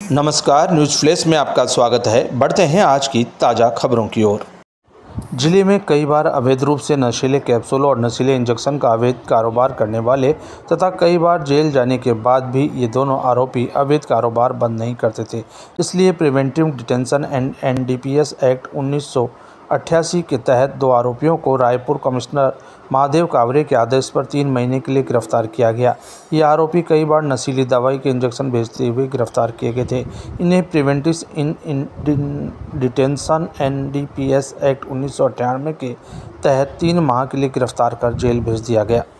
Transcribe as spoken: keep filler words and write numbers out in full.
नमस्कार, news flash में आपका स्वागत है। बढ़ते हैं आज की ताज़ा खबरों की ओर। जिले में कई बार अवैध रूप से नशीले कैप्सूल और नशीले इंजेक्शन का अवैध कारोबार करने वाले तथा कई बार जेल जाने के बाद भी ये दोनों आरोपी अवैध कारोबार बंद नहीं करते थे। इसलिए preventive detention and N D P S act उन्नीस सौ अट्ठासी के तहत दो आरोपियों को रायपुर कमिश्नर महादेव कावरे के आदेश पर तीन महीने के लिए गिरफ्तार किया गया। ये आरोपी कई बार नशीली दवाई के इंजेक्शन भेजते हुए गिरफ्तार किए गए थे। इन्हें preventive in, in detention N D P S act उन्नीस सौ अट्ठानवे के तहत तीन माह के लिए गिरफ्तार कर जेल भेज दिया गया।